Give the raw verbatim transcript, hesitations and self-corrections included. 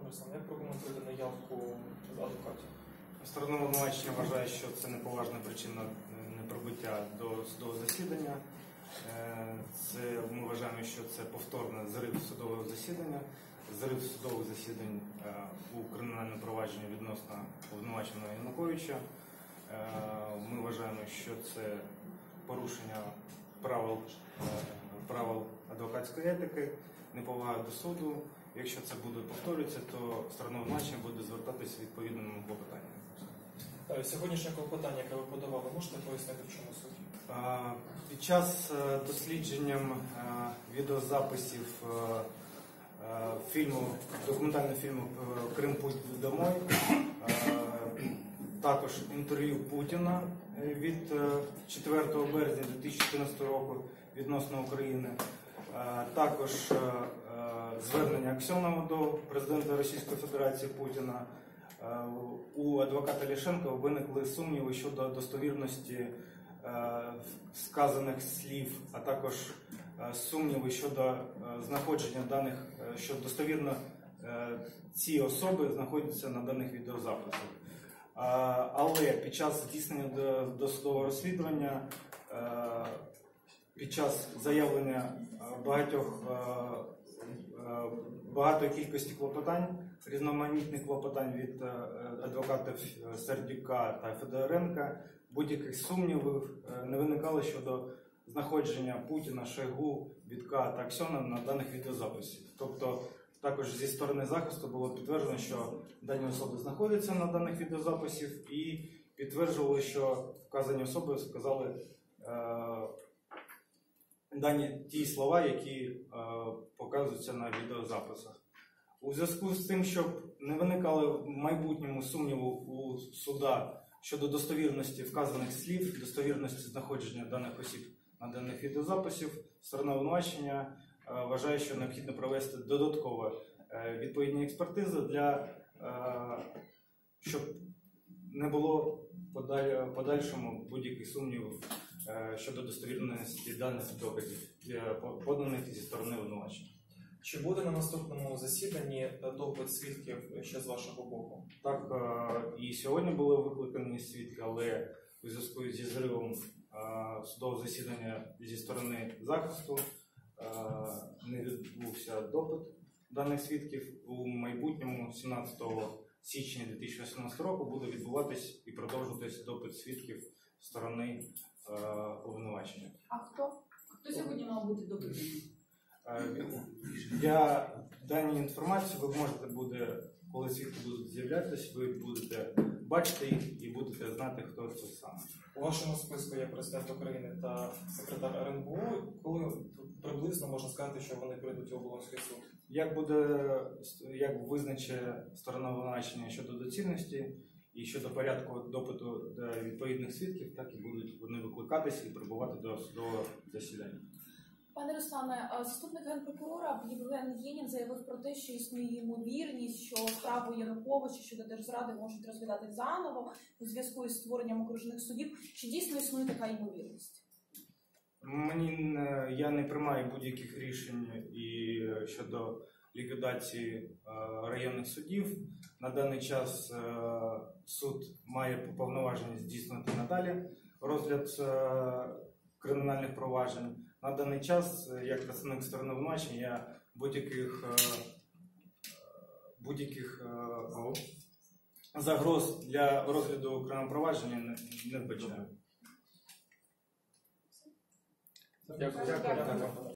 Руслан, як прокоментуєте наявку адвокатів? Сторона обвинувачення вважає, що це неповажна причина неприбуття до судового засідання. Це, ми вважаємо, що це повторний зрив судового засідання, зрив судових засідань у кримінальному провадженні відносно обвинуваченого Януковича. Ми вважаємо, що це порушення правил, правил адвокатської етики, неповага до суду. Якщо це буде повторюватися, то сторона обвинувачення буде звертатися відповідним клопотанням. Сьогоднішнє клопотання, яке ви подавали, можете пояснити, в чому суть? Під час дослідження відеозаписів фільму, документального фільму «Крим. Путь домой», також інтерв'ю Путіна від четвертого березня дві тисячі чотирнадцятого року відносно України, також звернення Аксьонова до президента Російської Федерації Путіна, у адвоката Ляшенка виникли сумніви щодо достовірності сказаних слів, а також сумніви щодо знаходження даних, що достовірно ці особи знаходяться на даних відеозаписах. Але під час здійснення досудового розслідування, під час заявлення багатьох багатої кількості клопотань, різноманітних клопотань від адвокатів Сердюка та Федоренка, будь-яких сумнівів не виникало щодо знаходження Путіна, Шойгу, Вітка та Аксьонова на даних відеозаписах. Тобто, також зі сторони захисту було підтверджено, що дані особи знаходяться на даних відеозаписів, і підтверджували, що вказані особи сказали е, дані ті слова, які е, показуються на відеозаписах. У зв'язку з тим, щоб не виникали в майбутньому сумніву у суда щодо достовірності вказаних слів, достовірності знаходження даних осіб на даних відеозаписів, сторона обвинувачення е, вважає, що необхідно провести додатково е, відповідні експертизи, для, е, щоб не було подаль, подальшому будь-яких сумнівів е, щодо достовірності даних доказів, е, поданих зі сторони обвинувачення. Чи буде на наступному засіданні допит свідків ще з вашого боку? Так, і сьогодні були викликані свідки, але у зв'язку зі зривом судового засідання зі сторони захисту не відбувся допит даних свідків. У майбутньому, сімнадцятого січня дві тисячі вісімнадцятого року, буде відбуватись і продовжуватись допит свідків з сторони обвинувачення. А хто? Хто сьогодні мав бути допитаний? Для даної інформації ви можете буде, коли свідки будуть з'являтися, ви будете бачити їх і будете знати, хто це саме. У вашому списку є президент України та секретар ер ен бе о. Коли приблизно можна сказати, що вони прийдуть у Оболонський суд? Як буде, як визначить сторона обвинувачення щодо доцільності і щодо порядку допиту до відповідних свідків, так і будуть вони викликатися і прибувати до судового засідання. Пане Руслане, заступник генпрокурора Євген Єнін заявив про те, що існує ймовірність, що справу Януковича щодо держзради можуть розглядати заново у зв'язку із створенням окружних судів. Чи дійсно існує така ймовірність? Мені, я не приймаю будь-яких рішень і щодо ліквідації районних судів. На даний час суд має повноваження здійснити надалі розгляд кримінальних проваджень. На даний час, як представник сторони обвинувачення, я будь-яких будь-яких загроз для розгляду кримінального провадження не, не вбачаю. Дякую. Дякую.